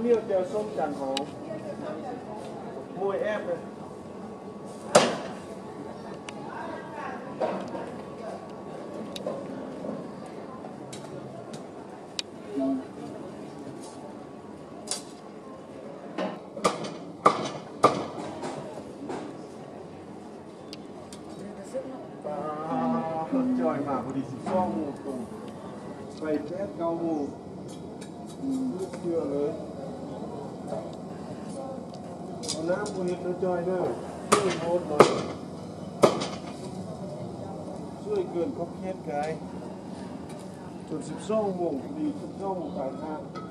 เหนียวเจียวส้มจันหอมมวยแอบเลยจอยมาพอดี12 โมงตรงไป8 9 โมงลูกเชื่อเลยเอาน้ำบุหรี่นะจอยเด้อช่วยโน้ตหน่อยช่วยเกินขอบเขตไกลจน12 โมงพอดี12 โมงปลายทาง